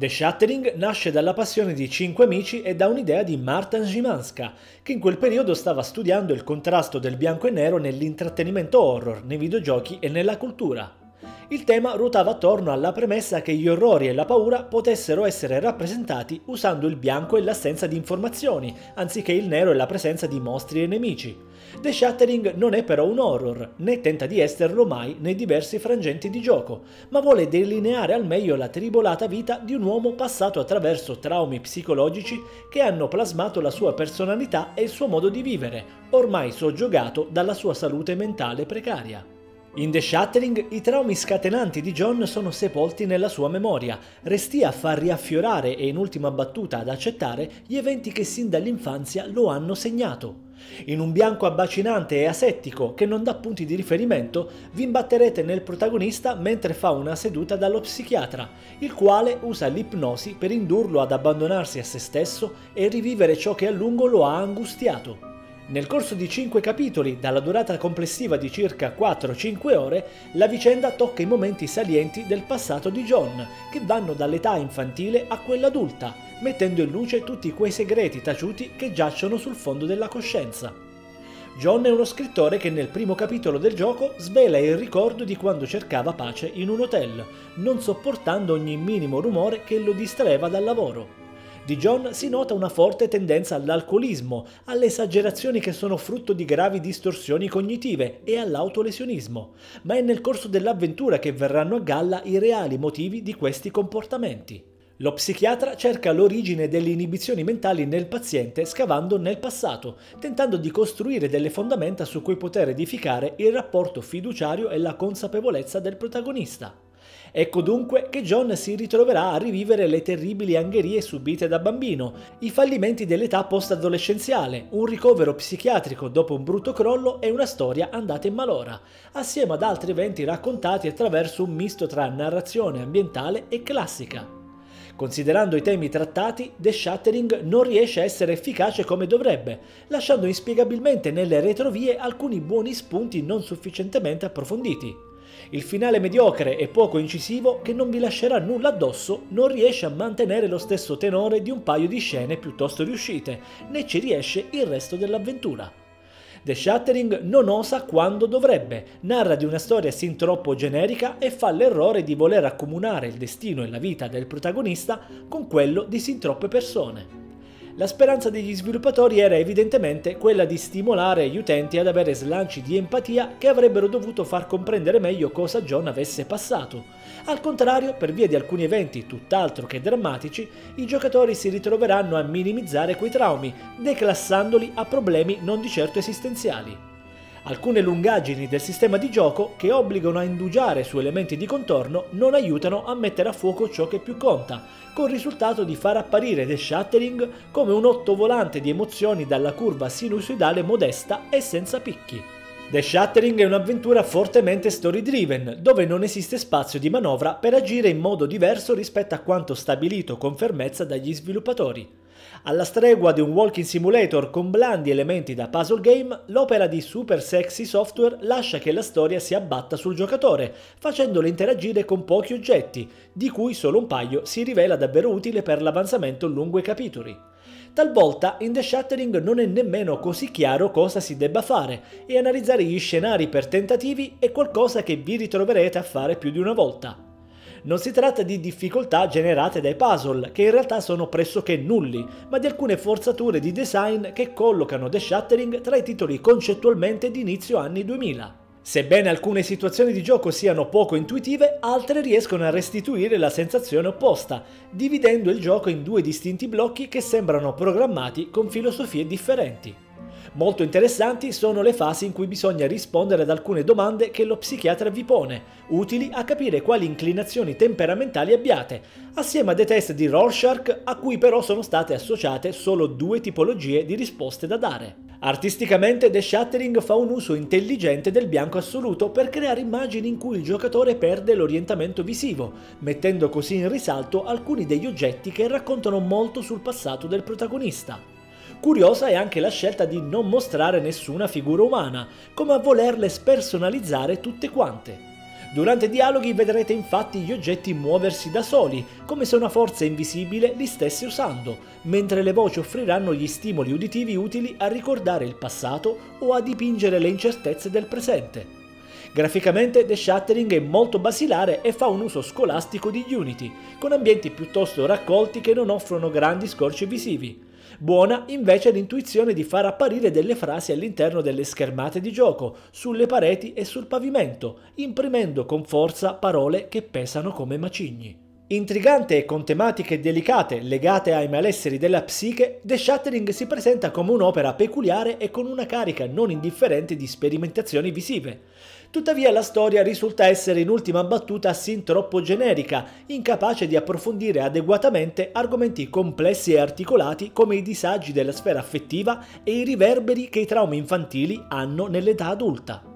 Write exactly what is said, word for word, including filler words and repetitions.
The Shattering nasce dalla passione di cinque amici e da un'idea di Martin Szymanska, che in quel periodo stava studiando il contrasto del bianco e nero nell'intrattenimento horror, nei videogiochi e nella cultura. Il tema ruotava attorno alla premessa che gli orrori e la paura potessero essere rappresentati usando il bianco e l'assenza di informazioni, anziché il nero e la presenza di mostri e nemici. The Shattering non è però un horror, né tenta di esserlo mai nei diversi frangenti di gioco, ma vuole delineare al meglio la tribolata vita di un uomo passato attraverso traumi psicologici che hanno plasmato la sua personalità e il suo modo di vivere, ormai soggiogato dalla sua salute mentale precaria. In The Shattering i traumi scatenanti di John sono sepolti nella sua memoria, resti a far riaffiorare e in ultima battuta ad accettare gli eventi che sin dall'infanzia lo hanno segnato. In un bianco abbacinante e asettico che non dà punti di riferimento, vi imbatterete nel protagonista mentre fa una seduta dallo psichiatra, il quale usa l'ipnosi per indurlo ad abbandonarsi a se stesso e rivivere ciò che a lungo lo ha angustiato. Nel corso di cinque capitoli, dalla durata complessiva di circa quattro cinque ore, la vicenda tocca i momenti salienti del passato di John, che vanno dall'età infantile a quella adulta, mettendo in luce tutti quei segreti taciuti che giacciono sul fondo della coscienza. John è uno scrittore che nel primo capitolo del gioco svela il ricordo di quando cercava pace in un hotel, non sopportando ogni minimo rumore che lo distraeva dal lavoro. Di John si nota una forte tendenza all'alcolismo, alle esagerazioni che sono frutto di gravi distorsioni cognitive e all'autolesionismo, ma è nel corso dell'avventura che verranno a galla i reali motivi di questi comportamenti. Lo psichiatra cerca l'origine delle inibizioni mentali nel paziente scavando nel passato, tentando di costruire delle fondamenta su cui poter edificare il rapporto fiduciario e la consapevolezza del protagonista. Ecco dunque che John si ritroverà a rivivere le terribili angherie subite da bambino, i fallimenti dell'età post-adolescenziale, un ricovero psichiatrico dopo un brutto crollo e una storia andata in malora, assieme ad altri eventi raccontati attraverso un misto tra narrazione ambientale e classica. Considerando i temi trattati, The Shattering non riesce a essere efficace come dovrebbe, lasciando inspiegabilmente nelle retrovie alcuni buoni spunti non sufficientemente approfonditi. Il finale mediocre e poco incisivo, che non vi lascerà nulla addosso, non riesce a mantenere lo stesso tenore di un paio di scene piuttosto riuscite, né ci riesce il resto dell'avventura. The Shattering non osa quando dovrebbe, narra di una storia sin troppo generica e fa l'errore di voler accomunare il destino e la vita del protagonista con quello di sin troppe persone. La speranza degli sviluppatori era evidentemente quella di stimolare gli utenti ad avere slanci di empatia che avrebbero dovuto far comprendere meglio cosa John avesse passato. Al contrario, per via di alcuni eventi tutt'altro che drammatici, i giocatori si ritroveranno a minimizzare quei traumi, declassandoli a problemi non di certo esistenziali. Alcune lungaggini del sistema di gioco che obbligano a indugiare su elementi di contorno non aiutano a mettere a fuoco ciò che più conta, col risultato di far apparire The Shattering come un ottovolante di emozioni dalla curva sinusoidale modesta e senza picchi. The Shattering è un'avventura fortemente story-driven, dove non esiste spazio di manovra per agire in modo diverso rispetto a quanto stabilito con fermezza dagli sviluppatori. Alla stregua di un walking simulator con blandi elementi da puzzle game, l'opera di Super Sexy Software lascia che la storia si abbatta sul giocatore, facendolo interagire con pochi oggetti, di cui solo un paio si rivela davvero utile per l'avanzamento lungo i capitoli. Talvolta in The Shattering non è nemmeno così chiaro cosa si debba fare, e analizzare gli scenari per tentativi è qualcosa che vi ritroverete a fare più di una volta. Non si tratta di difficoltà generate dai puzzle, che in realtà sono pressoché nulli, ma di alcune forzature di design che collocano The Shattering tra i titoli concettualmente di inizio anni duemila. Sebbene alcune situazioni di gioco siano poco intuitive, altre riescono a restituire la sensazione opposta, dividendo il gioco in due distinti blocchi che sembrano programmati con filosofie differenti. Molto interessanti sono le fasi in cui bisogna rispondere ad alcune domande che lo psichiatra vi pone, utili a capire quali inclinazioni temperamentali abbiate, assieme a dei test di Rorschach a cui però sono state associate solo due tipologie di risposte da dare. Artisticamente The Shattering fa un uso intelligente del bianco assoluto per creare immagini in cui il giocatore perde l'orientamento visivo, mettendo così in risalto alcuni degli oggetti che raccontano molto sul passato del protagonista. Curiosa è anche la scelta di non mostrare nessuna figura umana, come a volerle spersonalizzare tutte quante. Durante i dialoghi vedrete infatti gli oggetti muoversi da soli, come se una forza invisibile li stesse usando, mentre le voci offriranno gli stimoli uditivi utili a ricordare il passato o a dipingere le incertezze del presente. Graficamente The Shattering è molto basilare e fa un uso scolastico di Unity, con ambienti piuttosto raccolti che non offrono grandi scorci visivi. Buona invece l'intuizione di far apparire delle frasi all'interno delle schermate di gioco, sulle pareti e sul pavimento, imprimendo con forza parole che pesano come macigni. Intrigante e con tematiche delicate legate ai malesseri della psiche, The Shattering si presenta come un'opera peculiare e con una carica non indifferente di sperimentazioni visive. Tuttavia la storia risulta essere in ultima battuta sin troppo generica, incapace di approfondire adeguatamente argomenti complessi e articolati come i disagi della sfera affettiva e i riverberi che i traumi infantili hanno nell'età adulta.